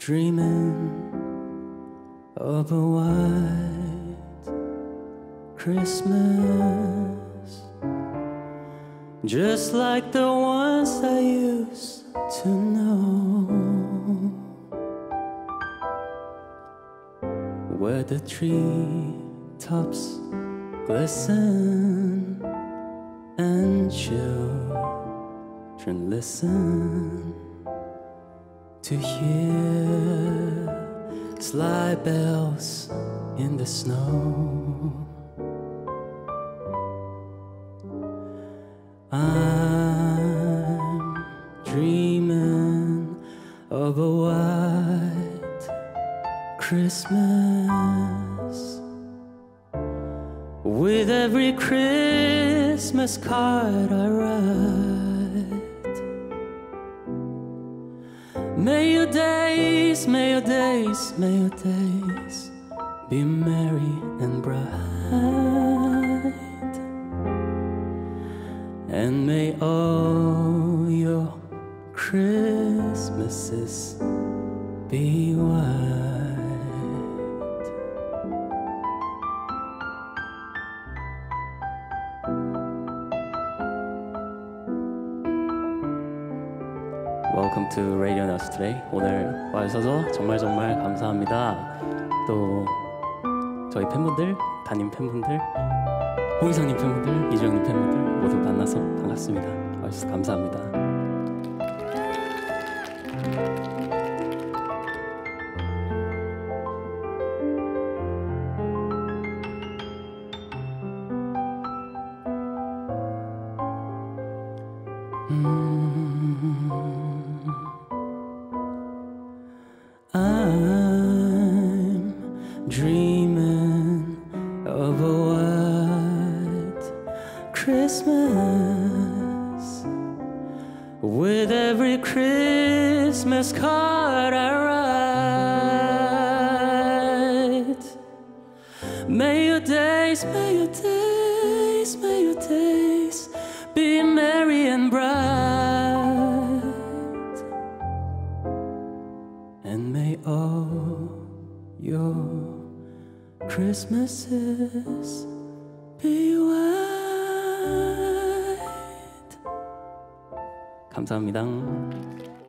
dreaming of a white Christmas, just like the ones I used to know, where the treetops glisten and children listen to hear sleigh bells in the snow. I'm dreaming of a white Christmas, with every Christmas card I write. May your days, may your days, may your days be merry and bright, and may all your Christmases be white. Welcome to Radio News Today. 오늘 와주셔서 정말 감사합니다. 또 저희 팬분들, 담임 팬분들, 홍 이사님 팬분들, 이주영님 팬분들 모두 만나서 반갑습니다. 와주셔서 감사합니다. I'm dreaming of a white Christmas, with every Christmas card I write. May your days, may your days, may your days be merry and bright, and may all your Christmases be white. 감사합니다.